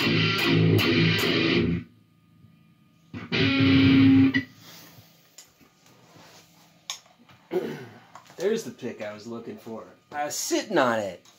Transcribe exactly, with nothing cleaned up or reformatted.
There's the pick I was looking for. I was sitting on it.